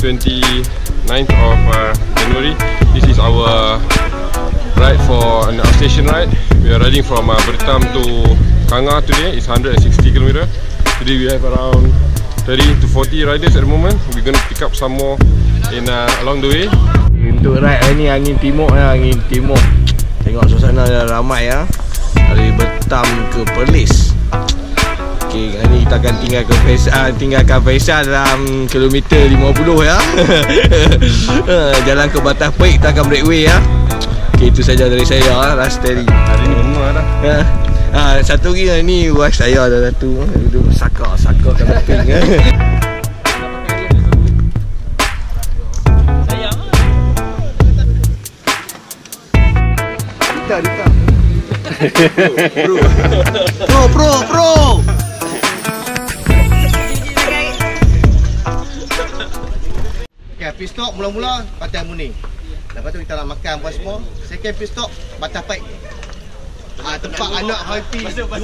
29th of January. This is our ride for an outstation ride. We are riding from Bertam to Kanga today. It's 160 km. Today we have around 30 to 40 riders at the moment. We're going to pick up some more in along the way. Untuk ride hari ni angin timur ya, angin timur. Tengok suasana ramai ya. Dari Bertam ke Perlis. Okey, hari ni kita akan tinggalkan Faisal dalam kilometer 50 ya. Jalan ke Batas Perik, kita akan breakaway ya. Okey, itu saja dari saya Rasteri. Hari ni bunga dah. Satu lagi ni wife saya ada satu. Duduk saka camping ya. Dita. Pro. Okay, pit stop mula-mula Pantai Muning. Lepas tu kita nak makan buat semua. Second pit stop Batas Perik. Tempat anak happy.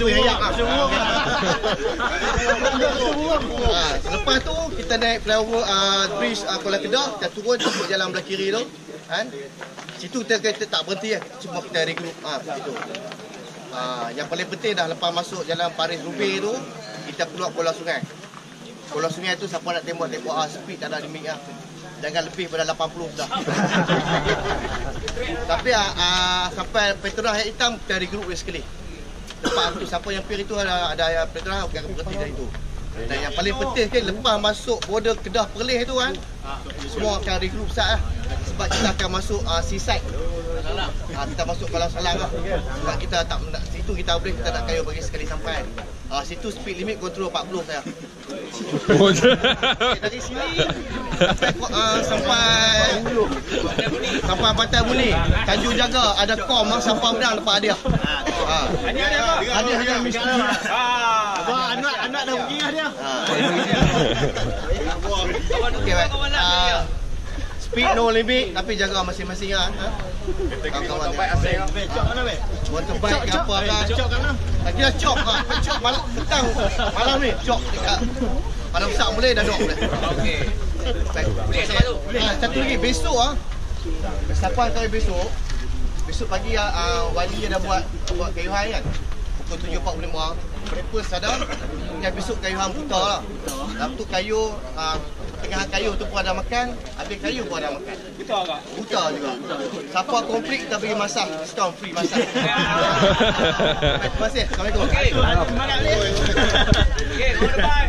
Selepas tu kita naik flyover bridge Kuala Kedah, kita turun jemput jalan belah kiri tu. Kan? Situ kita tak berhenti cuma kita regroup situ. Yang paling penting dah lepas masuk jalan Paris Rubi tu, kita keluar Pulau Sungai. Pulau Sungai tu siapa nak tembak speed tak ada limit lah. Jangan lebih pada 80 dah. Tapi sampai Petronas yang hitam kita regroup sekali. Lepas tu siapa yang pilih tu ada Petronas akan berhenti dari tu. Dan yang paling penting kan lepas masuk border Kedah Perlis tu kan, semua akan regroup sat lah. Sebab kita akan masuk seaside. Kita masuk Kuala Salang lah. Sebab kita tak situ kita boleh, kita nak kayu bagi sekali sampai. Situ speed limit kontrol 40 saya. Dari sini sampai Pantai Muning, Tanjung Jaga ada kom sampah menang depan dia. Ada mesti. Anak dah pergi dia. Okey baik. Speed no limit tapi jaga masing-masing ah. Motorbike asing. Motorbike ke apa kan? Tak kira cok ah. Cok malam petang. Malam ni cok dekat. Malam besar boleh dah dok boleh. Okey. Boleh. Satu lagi besok siapa tahu besok. Besok pagi wali dah buat kayuhan kan. Pukul 7.45. Breakfast ada. Yang besok kayuhan buta lah. Lepas tu kayu tengah kayu tu pun ada makan, habis kayu pun ada makan. Buta juga. Siapa komplit kita bagi masak, diskaun free masak. Terima kasih. Assalamualaikum. Okey. Semangat ni. Okey, bye.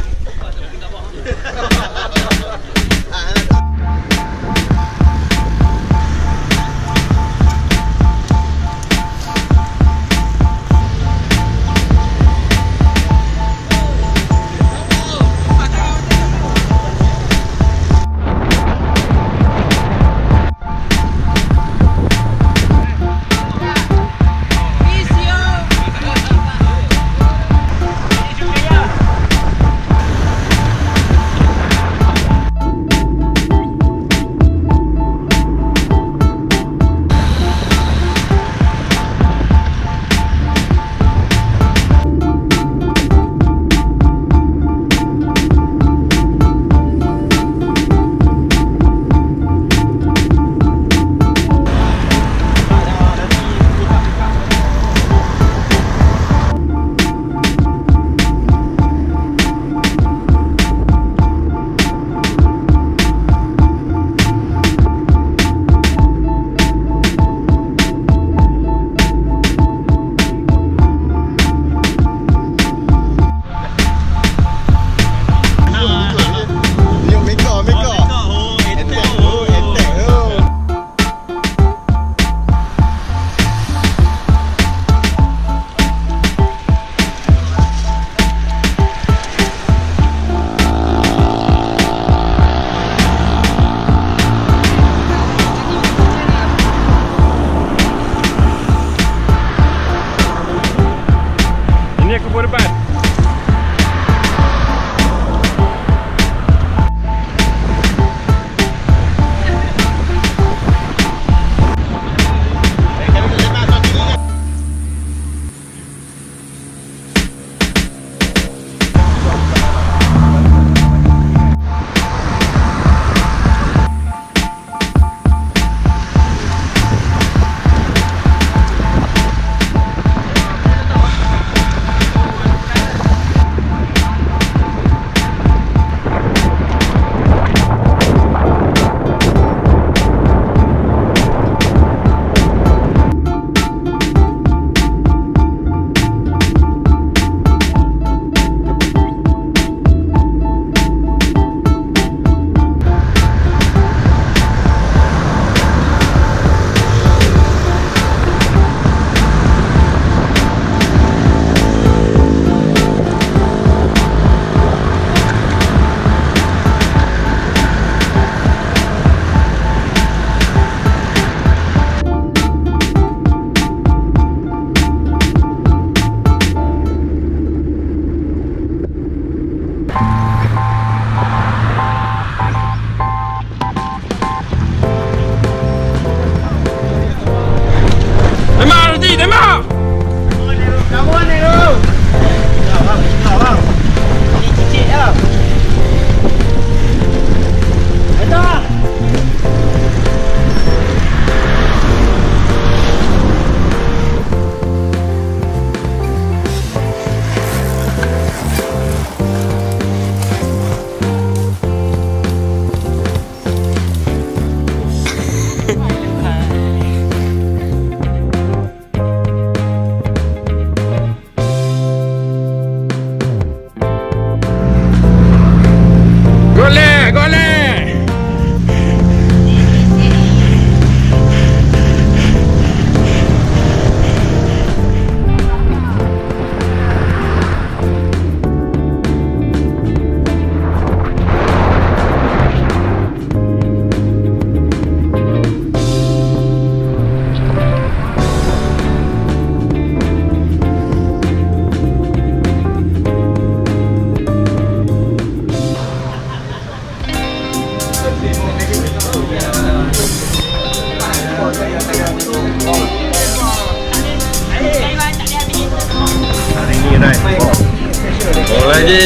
lagi.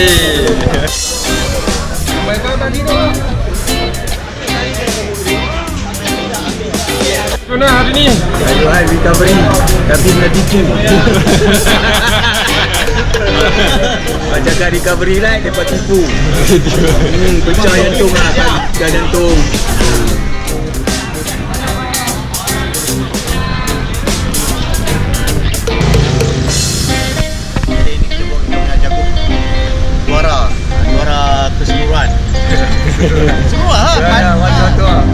Mana hari ni? Aduh, recovery tapi nanti tipu. Jaga recovery lah, dapat tipu. Pecah jantung lah, pecah jantung. Jadi ini kita buat dengan jagung juara keseluruhan. Keseluruhan lah. Ya, macam tu lah.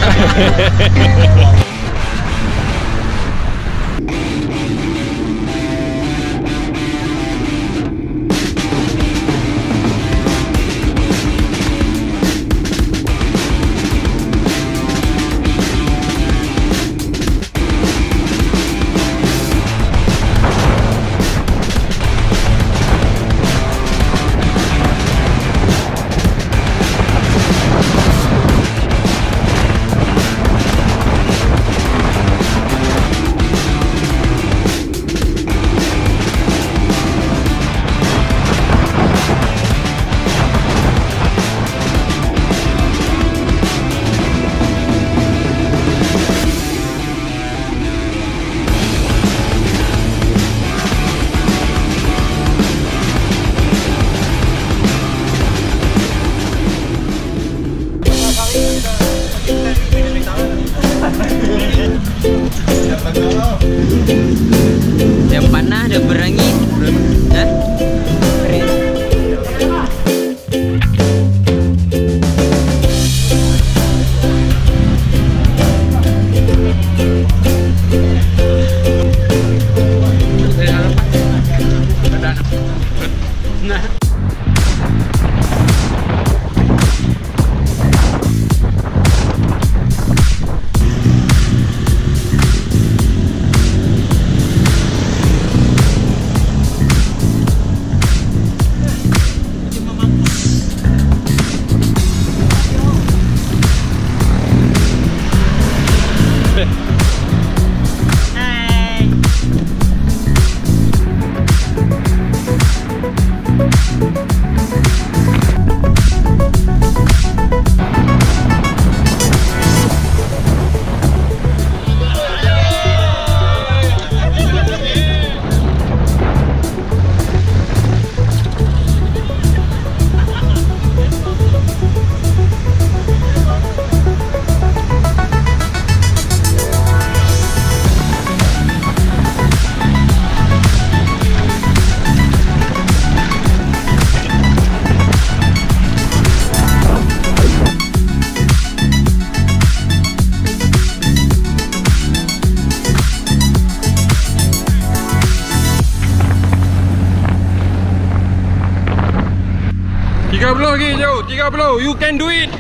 Yang panah dan berangin. Hah? Lagi jauh, 30. You can do it.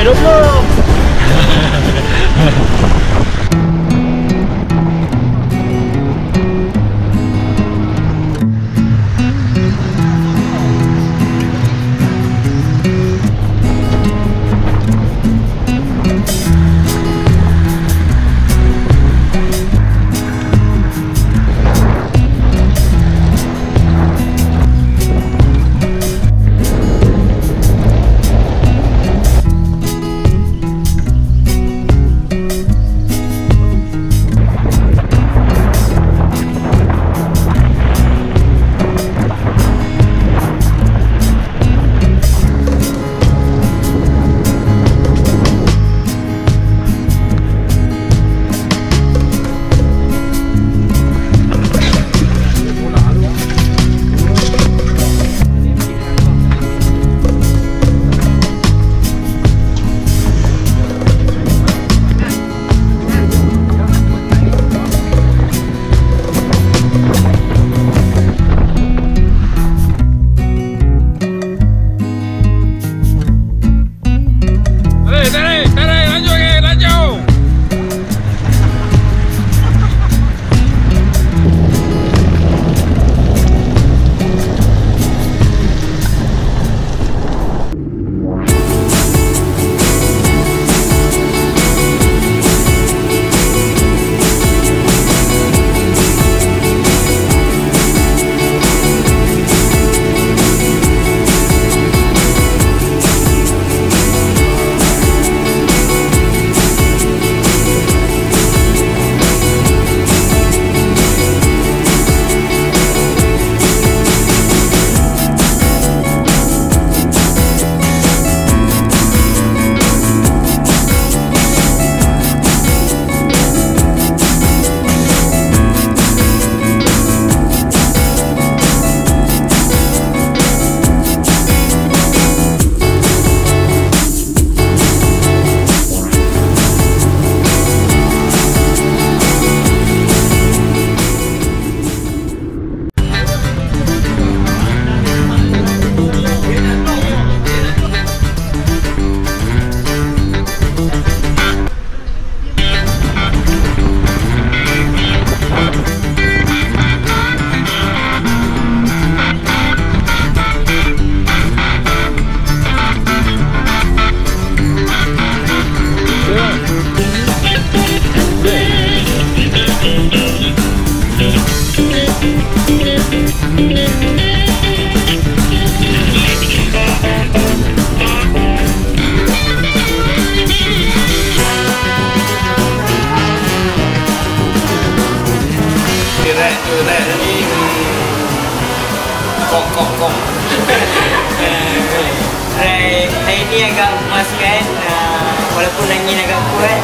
Hari ni agak memuaskan, walaupun angin agak kuat.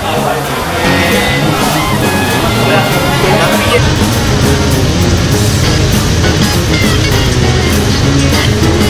Tapi